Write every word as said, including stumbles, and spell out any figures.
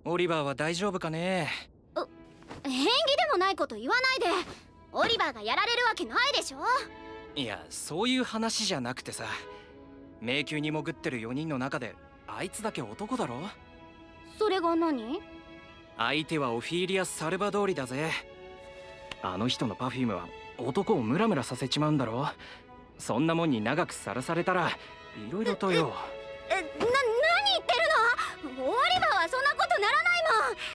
オリバーは大丈夫かね。 縁起でもないこと言わないで。オリバーがやられるわけないでしょ。 いや、そういう話じゃなくてさ、迷宮に潜ってるよにんの中であいつだけ男だろ。 それが何？ 相手はオフィーリアス・サルバドーリだぜ。あの人のパフュームは男をムラムラさせちまうんだろ。そんなもんに長くさらされたらいろいろとよ。 え、な、何言ってるの？オリバーはそんなことならないもん。